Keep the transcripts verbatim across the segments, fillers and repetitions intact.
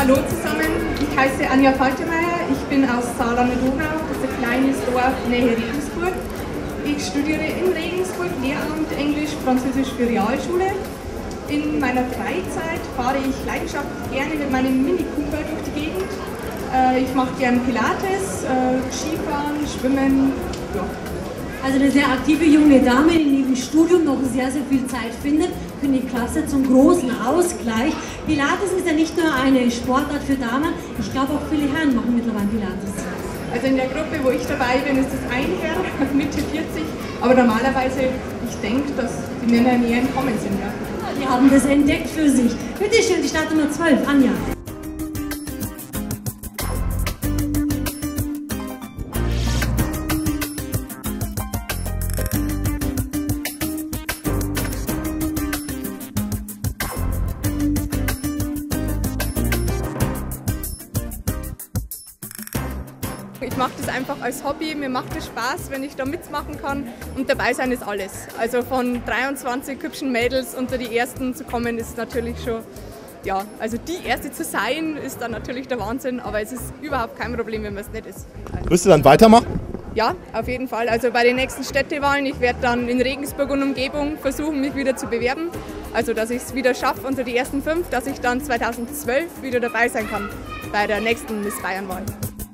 Hallo zusammen, ich heiße Anja Faltermeier, ich bin aus Saarland-Donau, das ist ein kleines Dorf nähe Regensburg. Ich studiere in Regensburg Lehramt Englisch, Französisch für Realschule. In meiner Freizeit fahre ich leidenschaftlich gerne mit meinem Mini Cooper durch die Gegend. Ich mache gerne Pilates, Skifahren, Schwimmen, ja. Also eine sehr aktive junge Dame, die neben Studium noch sehr, sehr viel Zeit findet, finde ich klasse, zum großen Ausgleich. Pilates ist ja nicht nur eine Sportart für Damen, ich glaube auch viele Herren machen mittlerweile Pilates. Also in der Gruppe, wo ich dabei bin, ist es ein Herr, Mitte vierzig, aber normalerweise, ich denke, dass die Männer näher im Kommen sind. Ja. Die haben das entdeckt für sich. Bitte schön, die Startnummer zwölf, Anja. Ich mache das einfach als Hobby, mir macht es Spaß, wenn ich da mitmachen kann und dabei sein ist alles. Also von dreiundzwanzig hübschen Mädels unter die Ersten zu kommen ist natürlich schon, ja, also die Erste zu sein ist dann natürlich der Wahnsinn, aber es ist überhaupt kein Problem, wenn man es nicht ist. Wirst du dann weitermachen? Ja, auf jeden Fall. Also bei den nächsten Städtewahlen, ich werde dann in Regensburg und Umgebung versuchen, mich wieder zu bewerben. Also dass ich es wieder schaffe unter die ersten fünf, dass ich dann zweitausendzwölf wieder dabei sein kann bei der nächsten Miss Bayern-Wahl.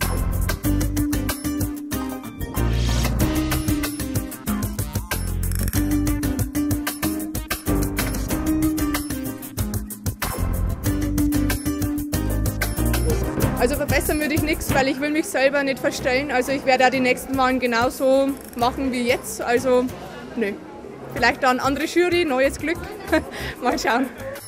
Also verbessern würde ich nichts, weil ich will mich selber nicht verstellen. Also ich werde auch die nächsten Wahlen genauso machen wie jetzt. Also nö. Vielleicht dann andere Jury, neues Glück. Mal schauen.